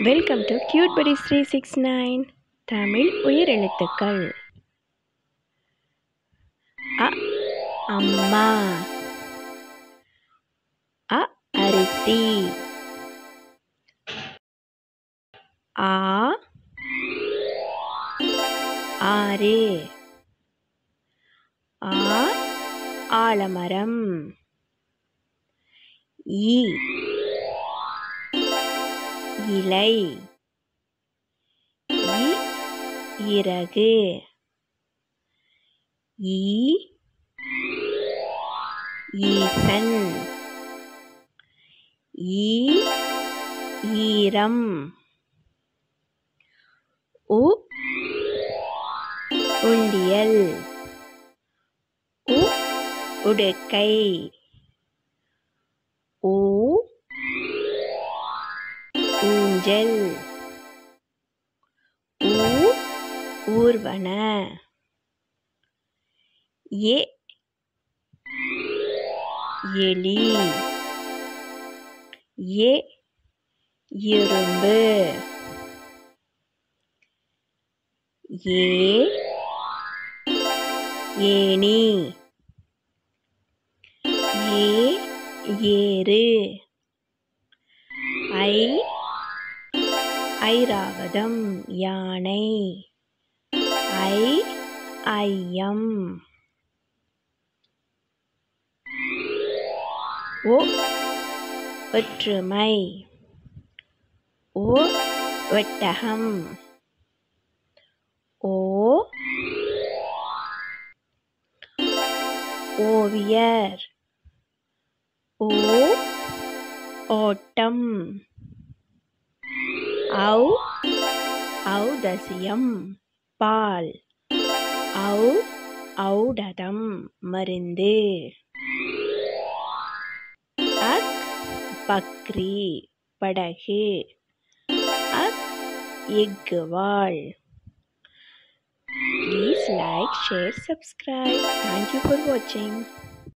Welcome to cute buddies 369 Tamil உயிரெழுத்துக்கள். அ அம்மா, அ அரிசி, ஆ ஆறு, ஆ ஆலமரம், இ இலை, இறகு, ஈசன், ஈரம், உண்டியல், உடுக்கை, ஊஞ்சல், ஊர்வன, எலி, எறும்பு, ஏணி, ஏறு, ஐராவதம் யானை, ஐயம், ஒற்றுமை, ஒட்டகம், ஓவியர், ஓட்டம், ஔதசியம் பால், ஔடதம் மருந்து, பக்ரி படகு, எக்குவாள். Please like, share, subscribe. Thank you for watching.